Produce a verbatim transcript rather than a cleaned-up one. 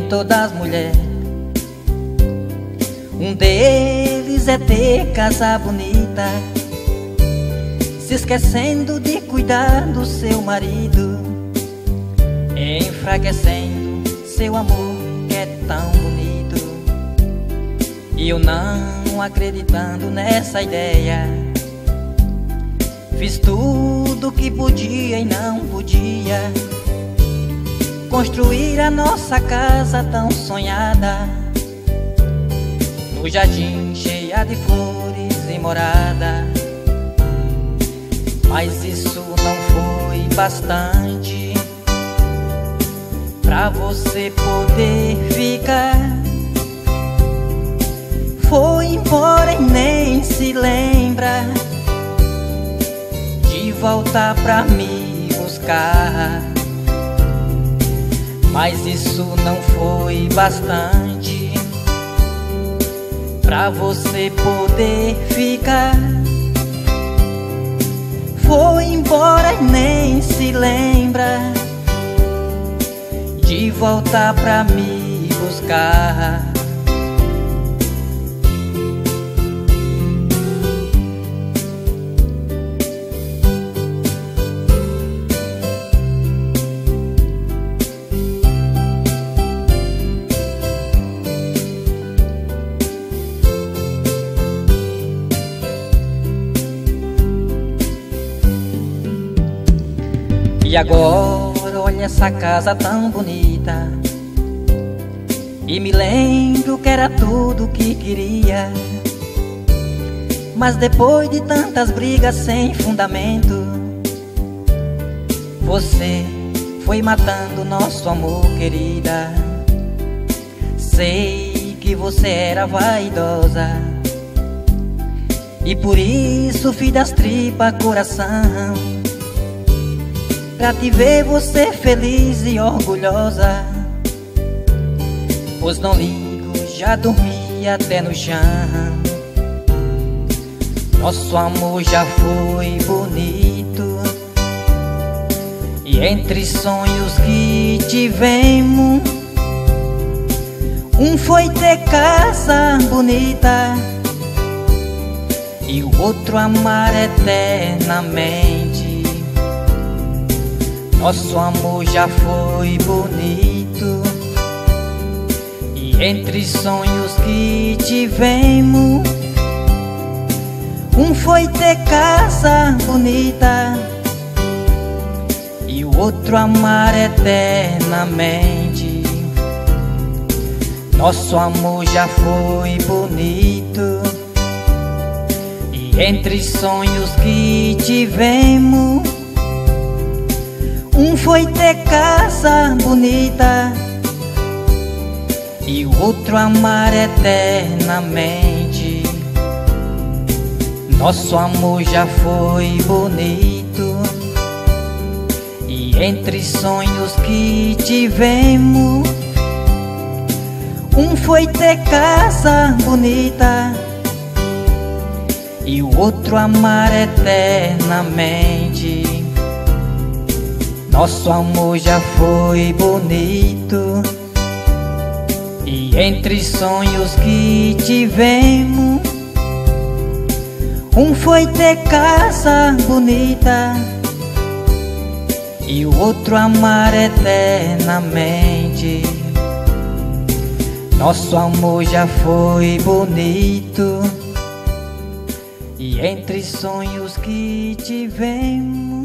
todas as mulheres. Um deles é ter casa bonita, se esquecendo de cuidar do seu marido, enfraquecendo seu amor que é tão bonito. E eu não acreditando nessa ideia, fiz tudo que podia e não podia construir a nossa casa tão sonhada, no jardim cheia de flores e morada. Mas isso não foi bastante pra você poder ficar. Foi embora e nem se lembra de voltar pra me buscar. Mas isso não foi bastante pra você poder ficar. Foi embora e nem se lembra de voltar pra me buscar. E agora olha essa casa tão bonita, e me lembro que era tudo que queria. Mas depois de tantas brigas sem fundamento, você foi matando nosso amor, querida. Sei que você era vaidosa, e por isso fiz das tripas coração, pra te ver você feliz e orgulhosa. Pois não ligo, já dormi até no chão. Nosso amor já foi bonito, e entre sonhos que tivemos, um foi ter casa bonita e o outro amar eternamente. Nosso amor já foi bonito, e entre sonhos que tivemos, um foi ter casa bonita e o outro amar eternamente. Nosso amor já foi bonito, e entre sonhos que tivemos, um foi ter casa bonita e o outro amar eternamente. Nosso amor já foi bonito, e entre sonhos que tivemos, um foi ter casa bonita e o outro amar eternamente. Nosso amor já foi bonito, e entre sonhos que tivemos, um foi ter casa bonita e o outro amar eternamente. Nosso amor já foi bonito, e entre sonhos que tivemos,